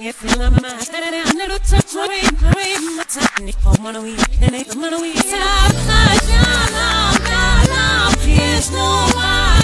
can't feel my mind. I never touch my brain, my time. They call money, and they come money. There's no lie.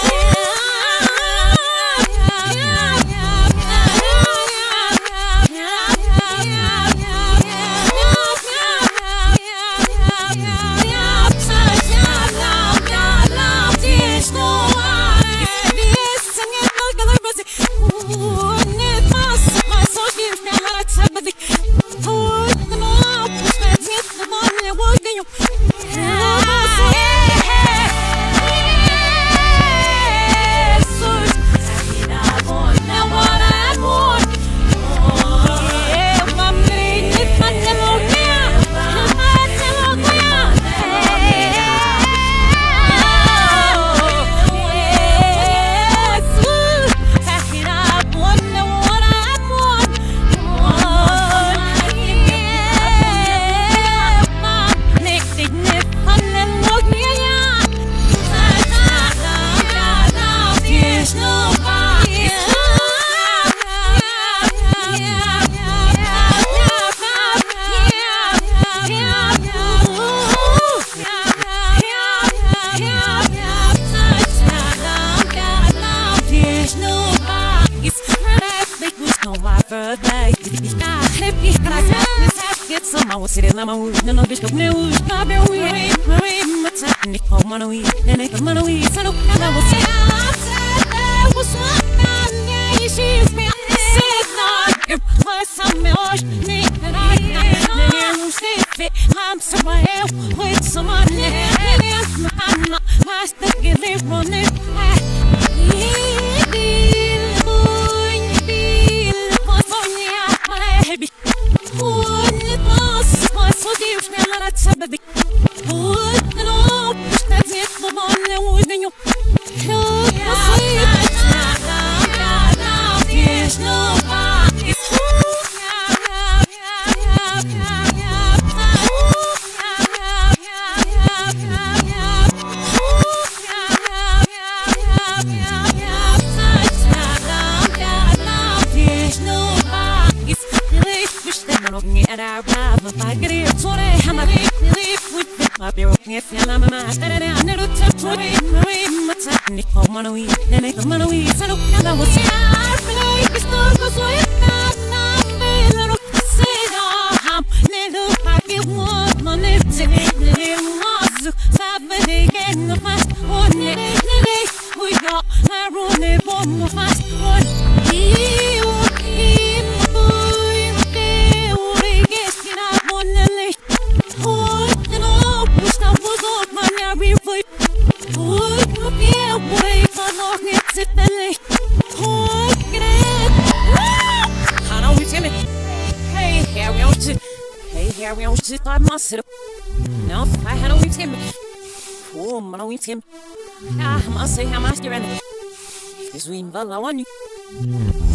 I was sitting on my wood, no bitch, no news. I've been weird, my time. They call money, and they come money. So I was saying, I was one, she's me. Said, no, what's on me, me, and I don't say it. I'm somewhere with someone, and I'm not, my stuff is running. And I arrive if I get here, so I'm a live with my bureau. If you're not my mind, I never touch my time. They call money, and they come money. So I was saying, I feel it's not because I'm little. Say, I'm little, I get one, my lips, and little ones. Sabe, again, the fast one, we got my run, one more fast one. Hey, we don't sit by myself. No, I had only him. Oh, man, only him. I must say, how much you're in it. This we involve on you.